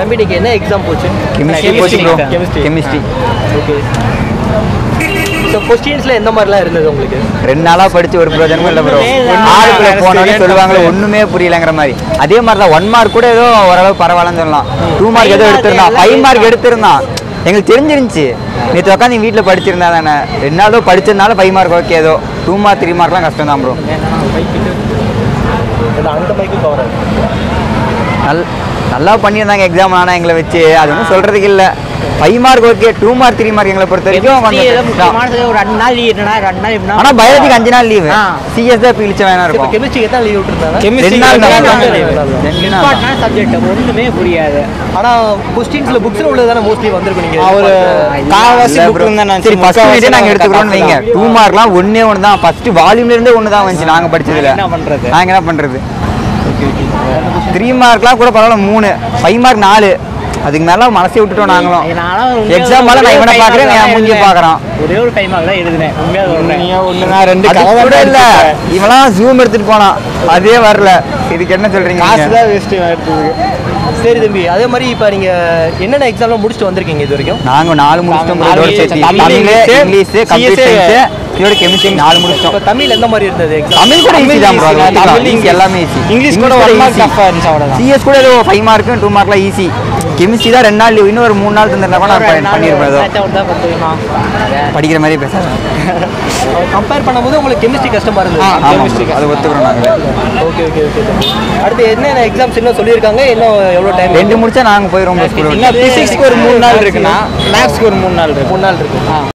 தம்பி இன்னைக்கு என்ன எக்ஸாம் போச்சு? கெமிஸ்ட்ரி. ஓகே. ஸோ கொஸ்டின்ஸ்ல எந்த மாதிரிலாம் இருந்தது உங்களுக்கு? 2 நாளா படிச்சு ஒரு பிரயோஜனமும் இல்லை ப்ரோ. ஆளுக்குள்ள போனோடனே சொல்லுவாங்களே ஒண்ணுமே புரியலங்கிற மாதிரி. அதே மாதிரி தான் 1 மார்க் கூட ஏதோ ஓரளவு பரவாயில்லன்னு சொல்லலாம். 2 மார்க் ஏதோ எடுத்திருந்தான், 5 மார்க் எடுத்திருந்தான். எங்களுக்கு தெரிஞ்சிருந்துச்சு. நேற்று உட்காந்து எங்கள் வீட்டில் படிச்சிருந்தா தானே 2 நாள் தான் படிச்சதுனால 5 மார்க் ஓகே. ஏதோ 2 மார்க் 3 மார்க்லாம் கஷ்டம் தான் ப்ரோ. அந்த மைக்கு கவர் நல்லா பண்ணியிருந்தாங்க எக்ஸாம். ஆனால் எங்களை வச்சு அது ஒன்றும் சொல்கிறதுக்கு இல்லை. 5 மார்க் ஓகே, 2 மார்க் 3 மார்க் எங்களை பொறுத்த வரைக்கும் ஒரு 2 நாள் லீவ். ஆனால் பயாலஜிக்கு 5 நாள் லீவு. சிஎஸ் தான் பிழிச்ச வேணா இருக்கும். கெமிஸ்ட்ரிக்கு எத்தனை லீவ் விட்டுருந்தாங்க? 2 நாள் சப்ஜெக்ட் ஒன்றுமே புரியாது. ஆனால் கொஸ்டின்ஸ்ல புக்ஸ்ல உள்ளதான மோஸ்ட்லி வந்திருக்கும். நீங்க ஒரு சரி ஃபர்ஸ்ட் யூனிட்டே நாங்கள் எடுத்துக்கிறோம்னு வைங்க. 2 மார்க்லாம் ஒன்னே ஒன்று தான். ஃபர்ஸ்ட் வால்யூம்ல இருந்தே ஒன்று தான் வந்துச்சு நாங்கள் படிச்சதுல. நாங்கள் என்ன பண்ணுறது? 3 மார்க்லாம் கூட பரவாயில்ல 3, 5 மார்க் 4. அதுக்கு மேல மனசே விட்டுட்டோம் நாங்களும். எக்ஸாம் மேல நான் இவனை பாக்குறேன், நான் மூஞ்சி பாக்குறான். ஒரே ஒரு 5 மார்க் தான் எழுதுனேன். உண்மையா சொல்றேன். ஒண்ணுனா 2 கூட இல்ல. இவலாம் ஜூம் எடுத்துட்டு போனான், அதே வரல. இதுக்கு என்ன சொல்றீங்க? காசு தான் வேஸ்ட் ஆயிடுது. சரி தம்பி, அதே மாதிரி இப்போ நீங்க என்னென்ன எக்ஸாம்லாம் முடிச்சுட்டு வந்திருக்கீங்க இது வரைக்கும்? நாங்க 4 முடிச்சிட்டோம். தமிழ், இங்கிலீஷ், கம்ப்யூட்டர் சயின்ஸ், இதோட கெமிஸ்ட்ரி 4 முடிச்சிட்டோம். இப்போ தமிழ் எந்த மாதிரி இருந்தது எக்ஸாம்? தமிழ் கூட ஈஸி தான் ப்ரோ. தமிழ் எல்லாமே ஈஸி. இங்கிலீஷ் கூட 1 மார்க் டஃபா இருந்துச்சு அவ்வளவுதான். சிஎஸ் கூட ஏதோ 5 மார்க் 2 மார்க்லாம் ஈஸி. கெமிஸ்ட்ரி தான் 2 நாள் லீவ். இன்னும் ஒரு 3 நாள் தந்திருந்தா கூட நான் பண்ணியிருப்பேன். படிக்கிற மாதிரி பேசுறேன். கம்பேர் பண்ணும்போது உங்களுக்கு கெமிஸ்ட்ரி கஷ்டமா இருந்தது. அது ஒத்துக்கிறோம் நாங்கள். Okay okay okay. அடுத்து என்னென்ன எக்ஸாம்ஸ் இன்னும் சொல்லியிருக்காங்க? இன்னும் எவ்வளோ டைம்? 2 முடிச்சா நாங்கள் போயிடுவோம். பிசிக்ஸ்க்கு ஒரு 3 நாள் இருக்குன்னா மேக்ஸ்க்கு ஒரு 3 நாள் இருக்கு. 3 நாள் இருக்கு.